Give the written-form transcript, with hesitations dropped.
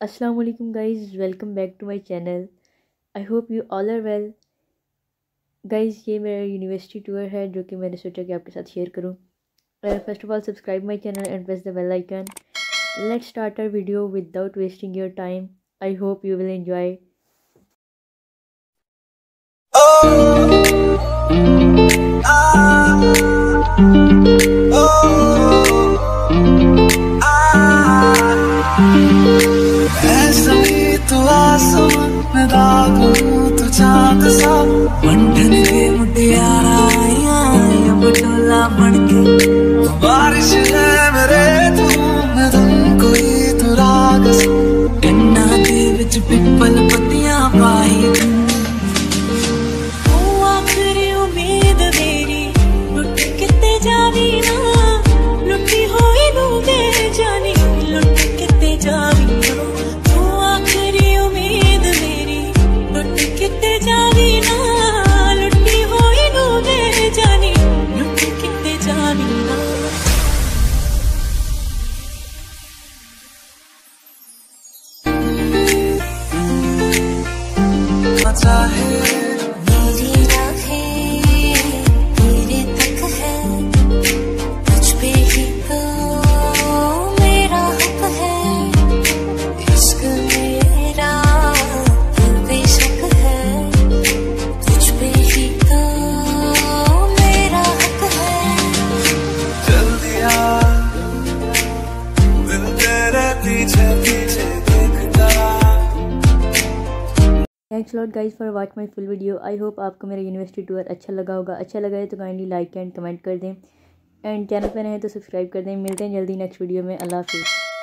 अस्सलाम वालेकुम guys, welcome back to my channel. I hope you all are well. Guys, ये मेरा university tour है जो कि मैंने सोचा कि आपके साथ शेयर करूं। First of all subscribe my channel and press the bell icon. Let's start our video without wasting your time. I hope you will enjoy. मैं दागूं तू चांद सा बंधन के मुटियारा आया बटोला बनके बारिश है मेरे तू मैं कोई तू राग सा गन्ना दे विच पिपल पत्तियां पाई तू आखरी उम्मीद मेरी लुट किते जावी ना लुटी होई नू दे जानी लुट किते जावी ना चाहे मेरी राहें तेरे तक है तुझ पे ही तो मेरा हक है इश्क मेरा बेशक है तुझ पे ही तो मेरा हक है चल दिया दिल तेरे पीछे पीछे thanks lot guys for watch my full video. I hope आपको मेरा यूनिवर्सिटी टूर अच्छा लगा होगा। अच्छा लगा है तो काइंडली लाइक एंड कमेंट कर दें एंड चैनल पर रहें तो सब्सक्राइब कर दें। मिलते हैं जल्दी नेक्स्ट वीडियो में। अल्लाह हाफिज़।